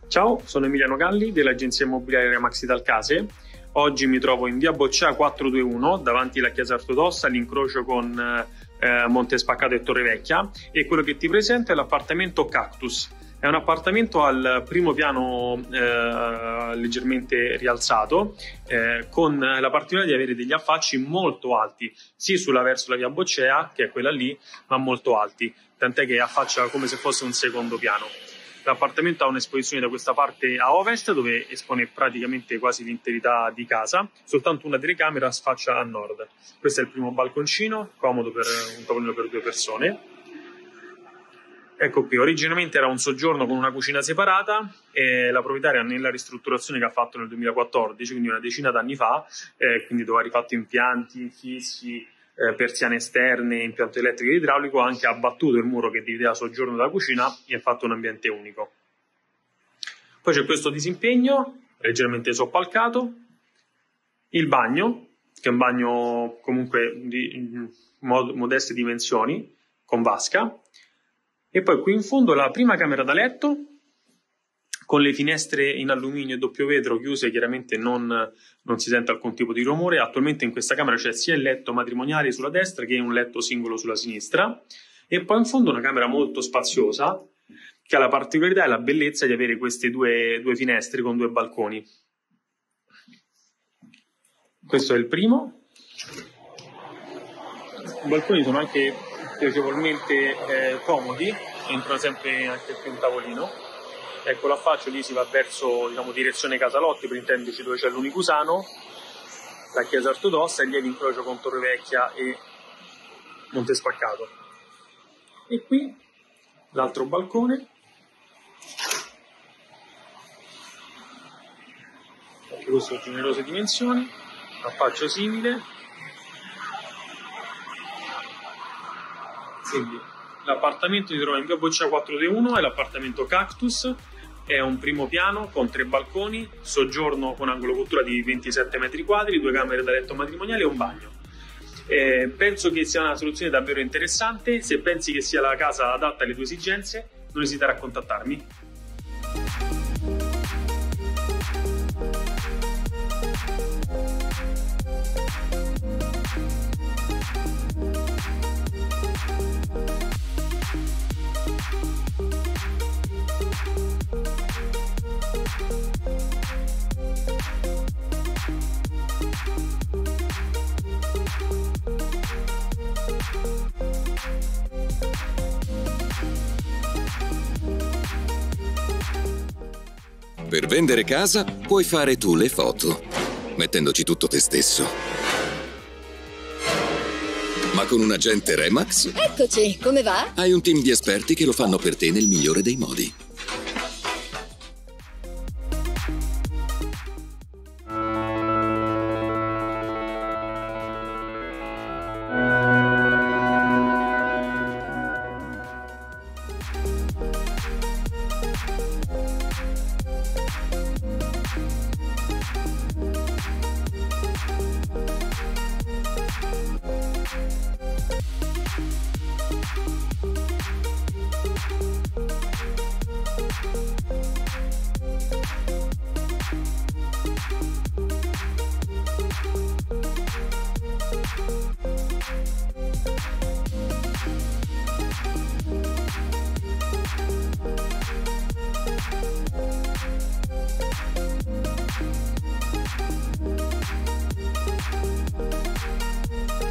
Ciao, sono Emiliano Galli dell'agenzia immobiliare Remax Italcase. Oggi mi trovo in via Boccea 421 davanti alla chiesa ortodossa all'incrocio con Monte Spaccato e Torrevecchia, e quello che ti presento è l'appartamento Cactus. È un appartamento al primo piano leggermente rialzato, con la particolarità di avere degli affacci molto alti, sì verso la via Boccea, che è quella lì, ma molto alti, tant'è che affaccia come se fosse un secondo piano. L'appartamento ha un'esposizione da questa parte a ovest, dove espone praticamente quasi l'interità di casa, soltanto una telecamera sfaccia a nord. Questo è il primo balconcino, comodo per un tavolino per 2 persone. Ecco qui, originariamente era un soggiorno con una cucina separata, e la proprietaria, nella ristrutturazione che ha fatto nel 2014, quindi una decina d'anni fa, quindi dove ha rifatto impianti, infissi, persiane esterne, impianto elettrico e idraulico, ha anche abbattuto il muro che divideva soggiorno dalla cucina e ha fatto un ambiente unico. Poi c'è questo disimpegno, leggermente soppalcato, il bagno, che è un bagno comunque di modeste dimensioni, con vasca, e poi qui in fondo la prima camera da letto, con le finestre in alluminio e doppio vetro chiuse, chiaramente non si sente alcun tipo di rumore. Attualmente in questa camera c'è sia il letto matrimoniale sulla destra che un letto singolo sulla sinistra, e poi in fondo una camera molto spaziosa che ha la particolarità e la bellezza di avere queste due finestre con 2 balconi. Questo è il primo. I balconi sono anche piacevolmente comodi, entrano sempre anche qui un tavolino. Ecco, l'affaccio lì si va verso, direzione Casalotti, per intenderci, dove c'è l'Unicusano, la chiesa ortodossa, e lì è l'incrocio con Torrevecchia e Monte Spaccato. E qui l'altro balcone, anche questo ha generose dimensioni, affaccio simile. Quindi l'appartamento si trova in via Boccea 421, è l'appartamento Cactus. È un primo piano con 3 balconi, soggiorno con angolo cottura di 27 metri quadri, 2 camere da letto matrimoniale e un bagno. Penso che sia una soluzione davvero interessante. Se pensi che sia la casa adatta alle tue esigenze, non esitare a contattarmi. Per vendere casa puoi fare tu le foto, mettendoci tutto te stesso. Ma con un agente Remax... Eccoci, come va? Hai un team di esperti che lo fanno per te nel migliore dei modi.